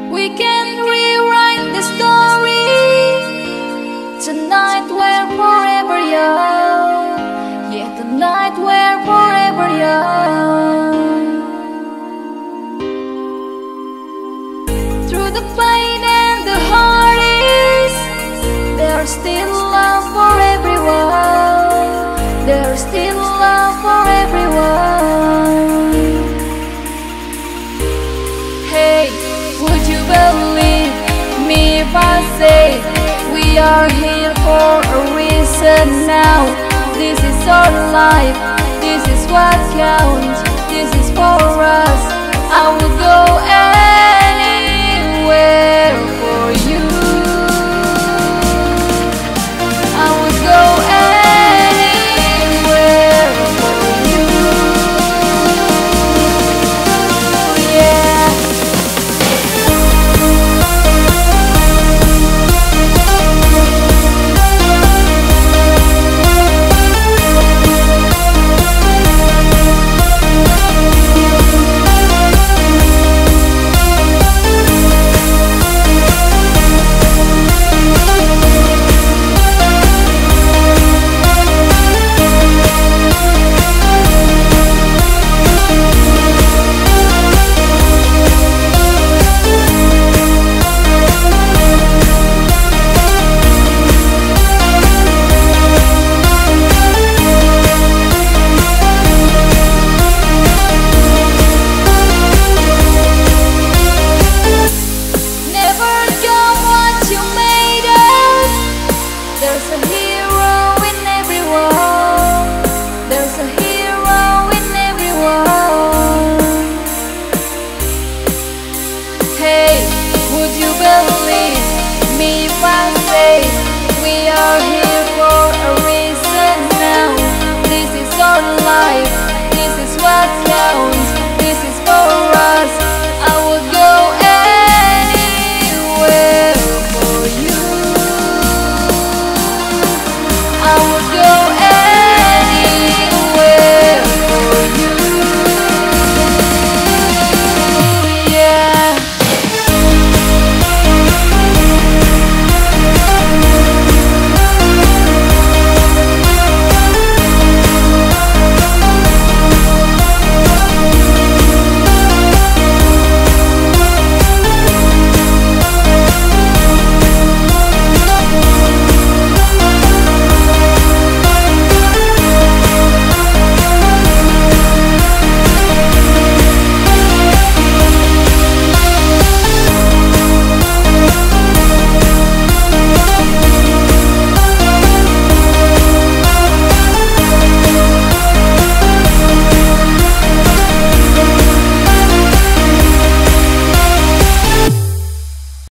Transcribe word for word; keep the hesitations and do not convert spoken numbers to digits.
We can rewrite the story tonight. We're forever young. Yeah, tonight we're forever young. Through the pain and the heartaches, there's still love for everyone. There's still love for everyone. Hey, would you believe me if I say we are here for a reason now? This is our life, this is what counts, this is for us. I will go anywhere for you. I will go anywhere for you. Yeah. There's a hero in everyone. There's a hero in everyone. Hey, would you believe